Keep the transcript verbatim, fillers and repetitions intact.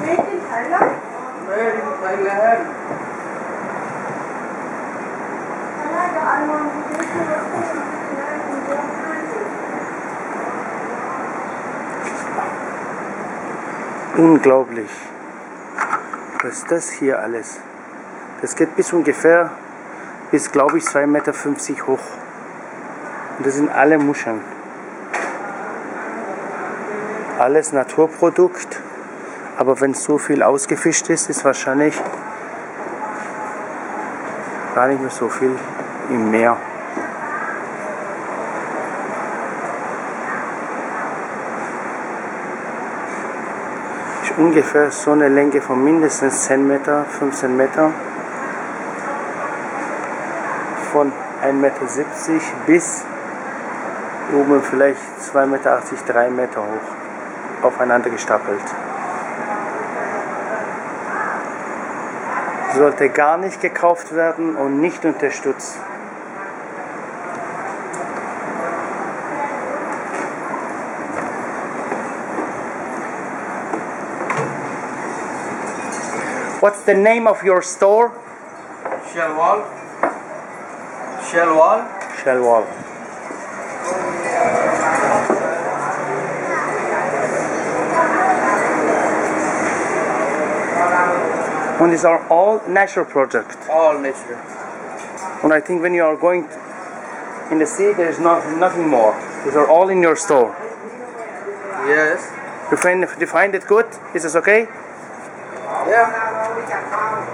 Made in Thailand? Made in Thailand. Unglaublich. Was ist das hier alles? Das geht bis ungefähr, bis glaube ich zwei Meter fünfzig hoch. Und das sind alle Muscheln. Alles Naturprodukt. Aber wenn so viel ausgefischt ist, ist wahrscheinlich gar nicht mehr so viel im Meer. Ist ungefähr so eine Länge von mindestens zehn Meter, fünfzehn Meter. Von ein Meter siebzig bis oben vielleicht zwei Meter achtzig, drei Meter hoch. Aufeinander gestapelt. Sollte gar nicht gekauft werden und nicht unterstützt. What's the name of your store? Shellwall. Shellwall. Shellwall. And these are all natural products. All natural. And I think when you are going in the sea, there is not nothing more. These are all in your store. Yes. You find, you find it good? Is this okay? Yeah.